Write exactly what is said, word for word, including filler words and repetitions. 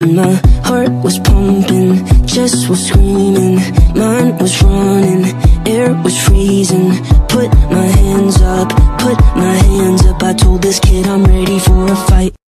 My heart was pumping, chest was screaming, mind was running, air was freezing. Put my hands up, put my hands up, I told this kid I'm ready for a fight.